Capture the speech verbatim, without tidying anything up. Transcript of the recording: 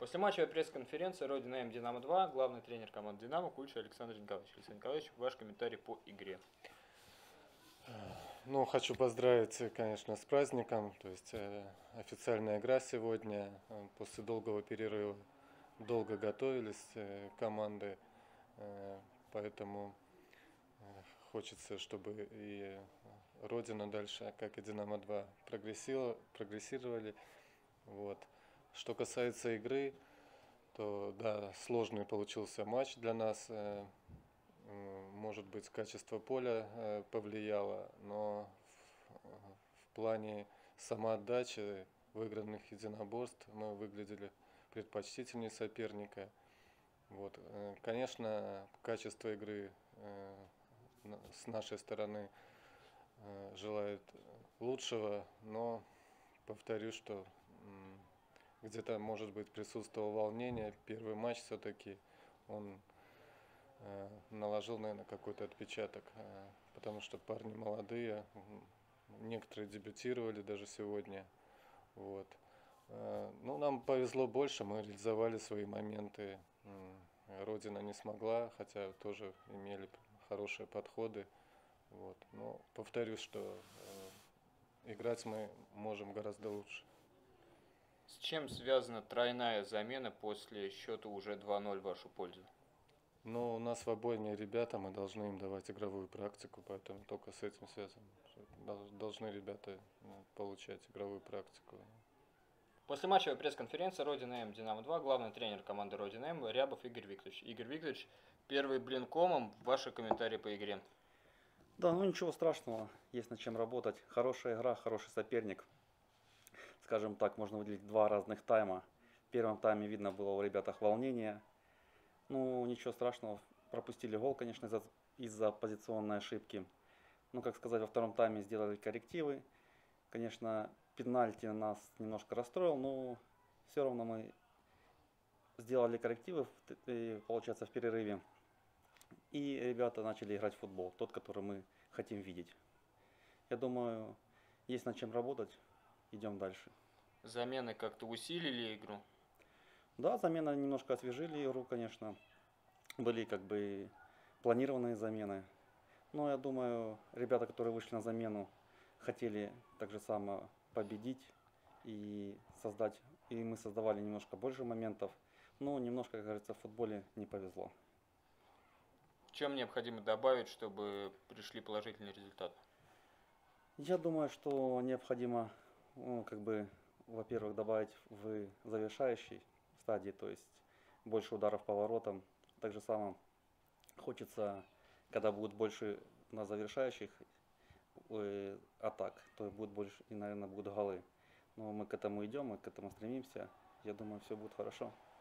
После матчевой пресс-конференции Родина М Динамо-два, главный тренер команды Динамо Кульча Александр Николаевич. Александр Николаевич, ваш комментарий по игре. Ну, хочу поздравить, конечно, с праздником. То есть э, официальная игра сегодня. Э, После долгого перерыва долго готовились э, команды, э, поэтому э, хочется, чтобы и Родина дальше, как и Динамо-два, прогрессировала- прогрессировали. Вот. Что касается игры, то да, сложный получился матч для нас. э, м, Может быть, качество поля э, повлияло, но в, в плане самоотдачи выигранных единоборств мы выглядели предпочтительнее соперника. Вот. э, Конечно, качество игры э, на- с нашей стороны э, желает лучшего, но повторюсь, что м, где-то, может быть, присутствовало волнение. Первый матч все-таки он э, наложил, наверное, какой-то отпечаток, э, потому что парни молодые, м, некоторые дебютировали даже сегодня. Вот. Э, Ну, нам повезло больше, мы реализовали свои моменты. М, Родина не смогла, хотя тоже имели хорошие подходы. Вот. Но повторюсь, что э, играть мы можем гораздо лучше. С чем связана тройная замена после счета уже два ноль в вашу пользу? Но у нас в обойме ребята, мы должны им давать игровую практику, поэтому только с этим связано. Что дол- Должны ребята э, получать игровую практику. После матчевой пресс-конференции Родина М Динамо-два, главный тренер команды Родина М Рябов Игорь Викторович. Игорь Викторович, первый блин комом, ваши комментарии по игре. Да, ну ничего страшного, есть над чем работать. Хорошая игра, хороший соперник. Скажем так, можно выделить два разных тайма. В первом тайме видно было у ребятах волнение. Ну, ничего страшного, пропустили гол, конечно, из-за из-за позиционной ошибки. Ну, как сказать, во втором тайме сделали коррективы. Конечно, пенальти нас немножко расстроил, но все равно мы сделали коррективы, в т- и, получается, в перерыве. И ребята начали играть в футбол, тот, который мы хотим видеть. Я думаю, есть над чем работать. Идем дальше. Замены как-то усилили игру. Да, замены немножко освежили игру, конечно. Были как бы планированные замены. Но я думаю, ребята, которые вышли на замену, хотели так же само победить и создать. И мы создавали немножко больше моментов. Но немножко, как говорится, в футболе не повезло. В чем необходимо добавить, чтобы пришли положительные результаты? Я думаю, что необходимо, ну, как бы, во-первых, добавить в завершающей стадии, то есть больше ударов по воротам. Так же само хочется, когда будет больше на завершающих э, атак, то будет больше и, наверное, будут голы. Но мы к этому идем, мы к этому стремимся. Я думаю, все будет хорошо.